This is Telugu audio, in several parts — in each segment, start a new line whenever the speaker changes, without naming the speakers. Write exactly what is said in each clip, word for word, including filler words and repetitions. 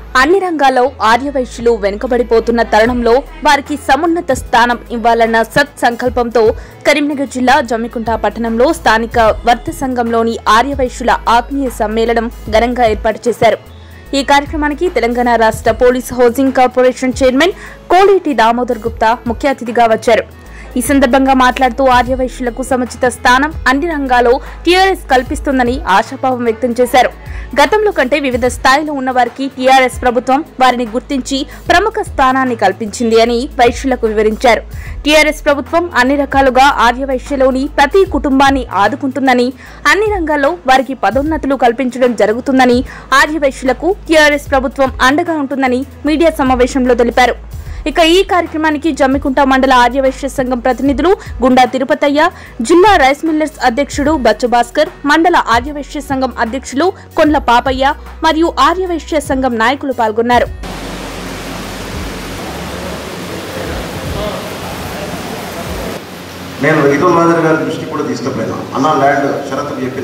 అన్ని రంగాల్లో ఆర్యవైశ్యులు వెనుకబడిపోతున్న తరుణంలో వారికి సమున్నత స్థానం ఇవ్వాలన్న సత్ సంకల్పంతో కరీంనగర్ జిల్లా జమ్మికుంట పట్టణంలో స్థానిక వర్త సంఘంలోని ఆర్యవైశ్యుల ఆత్మీయ సమ్మేళనం ఘనంగా ఏర్పాటు చేశారు. ఈ కార్యక్రమానికి తెలంగాణ రాష్ట్ర police housing corporation chairman Koleti Damodar Gupta ముఖ్య అతిథిగా వచ్చారు. ఈ సందర్భంగా మాట్లాడుతూ ఆర్యవైశ్యులకు సముచిత స్థానం అన్ని రంగాల్లో టీఆర్ఎస్ కల్పిస్తుందని ఆశాభావం వ్యక్తం చేశారు. గతంలో కంటే వివిధ స్థాయిలో ఉన్న వారికి టీఆర్ఎస్ ప్రభుత్వం వారిని గుర్తించి ప్రముఖ స్థానాన్ని కల్పించింది అని వైశ్యులకు వివరించారు. టీఆర్ఎస్ ప్రభుత్వం అన్ని రకాలుగా ఆర్యవైశ్యలోని ప్రతి కుటుంబాన్ని ఆదుకుంటుందని, అన్ని రంగాల్లో వారికి పదోన్నతులు కల్పించడం జరుగుతుందని, ఆర్యవైశ్యులకు టీఆర్ఎస్ ప్రభుత్వం అండగా ఉంటుందని మీడియా సమావేశంలో తెలిపారు. ఇక ఈ కార్యక్రమానికి జమ్మికుంట మండల ఆర్యవైశ్య సంఘం ప్రతినిధులు గుండా తిరుపతయ్య, జిల్లా రైస్ మిల్లర్స్ అధ్యక్షుడు బచ్చు భాస్కర్, మండల ఆర్యవైశ్య సంఘం అధ్యక్షులు కొండ్ల పాపయ్య మరియు ఆర్యవైశ్య సంఘం నాయకులు పాల్గొన్నారు.
నేను ఈటల రాజేంద్ర గారి దృష్టి కూడా తీసుకుపోయినా, అన్న ల్యాండ్ షరతులు చెప్పిన,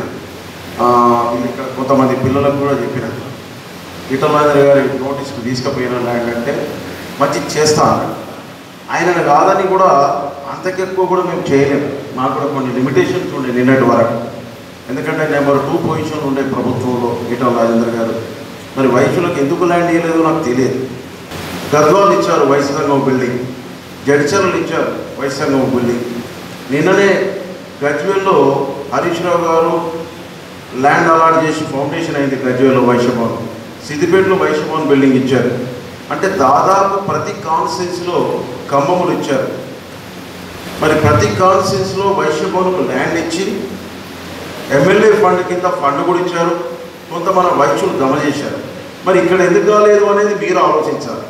కొంతమంది పిల్లలకు కూడా చెప్పిన, ఈటల రాజేంద్ర గారి నోటీస్కు తీసుకుపోయిన ల్యాండ్ అంటే మంచి చేస్తా అన్నాడు. ఆయనను కాదని కూడా అంతకెక్కువ కూడా మేము చేయలేము. మాకు కూడా కొన్ని లిమిటేషన్స్ ఉండే నిన్నటి వరకు. ఎందుకంటే నెంబర్ టూ పొజిషన్ ఉండే ప్రభుత్వంలో ఈటల రాజేంద్ర గారు మరి వైశ్యులకు ఎందుకు ల్యాండ్ ఇవ్వలేదో నాకు తెలియదు. గద్వాలు ఇచ్చారు వైశ్య సంఘం బిల్డింగ్, జడ్చర్లు ఇచ్చారు వైశ్య సంఘం బిల్డింగ్. నిన్ననే గజ్వేల్లో హరీష్ రావు గారు ల్యాండ్ అలాట్ చేసి ఫౌండేషన్ అయింది గజ్వేల్లో వైశ్యభవన్. సిద్దిపేటలో వైశ్యభవన్ బిల్డింగ్ ఇచ్చారు. అంటే దాదాపు ప్రతి కాన్స్టిట్యున్సీలో ఖమ్మములు ఇచ్చారు. మరి ప్రతి కాన్స్టిట్యున్సీలో వైశ్యభవన్కు ల్యాండ్ ఇచ్చి ఎమ్మెల్యే ఫండ్ కింద ఫండ్ కూడా ఇచ్చారు. కొంత మన వైశ్యులు గమ చేశారు. మరి ఇక్కడ ఎందుకు కాలేదు అనేది మీరు ఆలోచించాలి.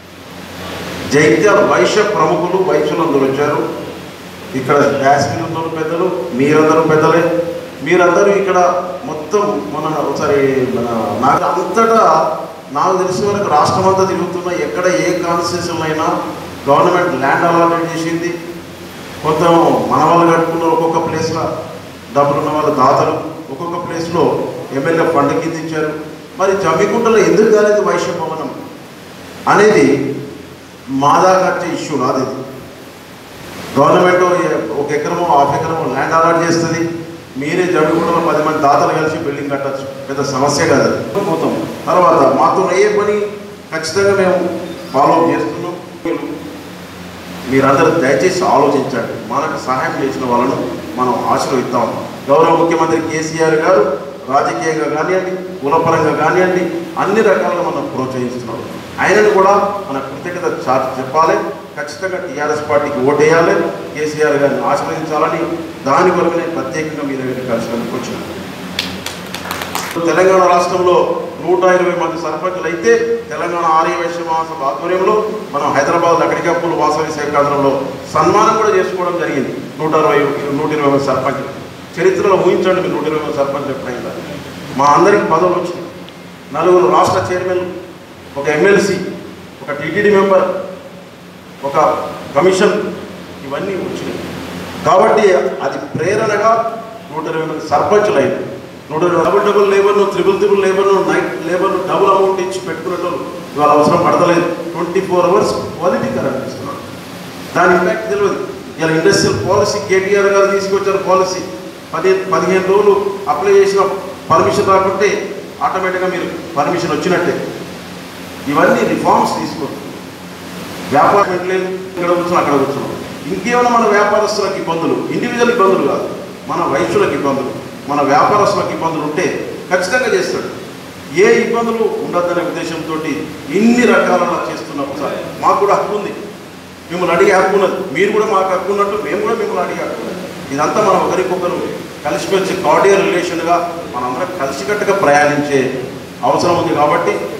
జైత్యాల వైశ్య ప్రముఖులు వైశ్యులందరూ వచ్చారు. ఇక్కడ యాస్మిన్ అందరూ పెద్దలు, మీరందరూ పెద్దలే. మీరందరూ ఇక్కడ మొత్తం మన ఒకసారి మన నాకు అంతటా నాకు తెలిసిన వరకు రాష్ట్రం అంతా తిరుగుతున్నా, ఎక్కడ ఏ కాన్స్టిట్యూషన్ అయినా గవర్నమెంట్ ల్యాండ్ అలాట్మెంట్ చేసింది. కొంత మన వాళ్ళు కట్టుకున్నారు, ఒక్కొక్క ప్లేస్లో డబ్బులు ఉన్న వాళ్ళ దాతలు ఒక్కొక్క ప్లేస్లో ఎమ్మెల్యే ఫండ్ కింద ఇచ్చారు. మరి జమ్మికుంటలో ఎందుకు కాలేదు వైశ్య భవనం అనేది మా దాకా వచ్చే ఇష్యూ కాదు. ఇది గవర్నమెంట్ ఒక ఎకరమో హాఫ్ ఎకరమో ల్యాండ్ అలాట్ చేస్తుంది. మీరే జమ్మికుంటలో పది మంది దాతలు కలిసి బిల్డింగ్ కట్టచ్చు, పెద్ద సమస్య కాదు. పోతాం తర్వాత మాతో ఏ పని ఖచ్చితంగా మేము ఫాలో అప్ చేస్తున్నాం. మీరందరూ దయచేసి ఆలోచించండి. మనకు సహాయం చేసిన వాళ్ళను మనం ఆశీర్వదిస్తాం. గౌరవ ముఖ్యమంత్రి కేసీఆర్ గారు రాజకీయంగా కానివ్వండి, కులపరంగా కానివ్వండి, అన్ని రకాలుగా మనం ప్రోత్సహిస్తున్నాం. ఆయనను కూడా మన కృతజ్ఞత చాటి చెప్పాలి. ఖచ్చితంగా టీఆర్ఎస్ పార్టీకి ఓటేయాలి, కేసీఆర్ గారిని ఆశీర్వదించాలని దాని వరకు నేను ప్రత్యేకంగా మీ దగ్గర కలిసినందుకు వచ్చినాను. తెలంగాణ రాష్ట్రంలో నూట ఇరవై మంది సర్పంచులు అయితే తెలంగాణ ఆర్యవైశ్య మహాసభ ఆధ్వర్యంలో మనం హైదరాబాద్ లకడికప్పులు వాసవి శాఖ కేంద్రంలో సన్మానం కూడా చేసుకోవడం జరిగింది. నూట అరవై నూట ఇరవై మంది సర్పంచులు చరిత్రలో ఊహించండి. మీరు నూట ఇరవై మంది సర్పంచ్ ఎప్పుడైనా మా అందరికి పదవులు వచ్చినాయి. నలుగురు రాష్ట్ర చైర్మన్, ఒక ఎమ్మెల్సీ, ఒక టీటీడీ మెంబర్, ఒక కమిషన్, ఇవన్నీ వచ్చినాయి. కాబట్టి అది ప్రేరణగా నూట ఇరవై మంది సర్పంచులు అయింది. నూట ఇరవై డబుల్ డబుల్ లేబర్ను, త్రిబుల్ త్రిబుల్ లేబర్ను, నైట్ లేబర్ను డబుల్ అమౌంట్ ఇచ్చి పెట్టుకున్నట్టు ఇవాళ అవసరం పడతలేదు. Twenty four hours quality current ఇస్తున్నాడు. దాని ఇంపాక్ట్ తెలియదు. ఇలా ఇండస్ట్రియల్ పాలసీ కేటీఆర్ గారు తీసుకొచ్చారు. పాలసీ పది పదిహేను రోజులు అప్లై చేసిన పర్మిషన్ రాకుంటే ఆటోమేటిక్గా మీరు పర్మిషన్ వచ్చినట్టే. ఇవన్నీ రిఫార్మ్స్ తీసుకుంటారు. వ్యాపారం ఎట్లేదు, ఇక్కడ కూర్చున్నాం అక్కడ కూర్చున్నాం. ఇంకేమైనా మన వ్యాపారస్తులకు ఇబ్బందులు, ఇండివిజువల్ ఇబ్బందులు కాదు, మన వైశ్యులకు ఇబ్బందులు, మన వ్యాపారస్తులకు ఇబ్బందులు ఉంటే ఖచ్చితంగా చేస్తాడు. ఏ ఇబ్బందులు ఉండద్దనే ఉద్దేశంతో ఇన్ని రకాలుగా చేస్తున్నప్పుడు సార్ మాకు కూడా హక్కు ఉంది. మిమ్మల్ని అడిగే హక్కు ఉన్నది. మీరు కూడా మాకు హక్కు ఉన్నట్టు మేము కూడా మిమ్మల్ని అడిగే హక్కు ఉన్నది. ఇదంతా మనం ఒకరికొకరు కలిసిపోయి కార్డియల్ రిలేషన్గా మనందరం కలిసికట్టుగా ప్రయాణించే అవసరం ఉంది. కాబట్టి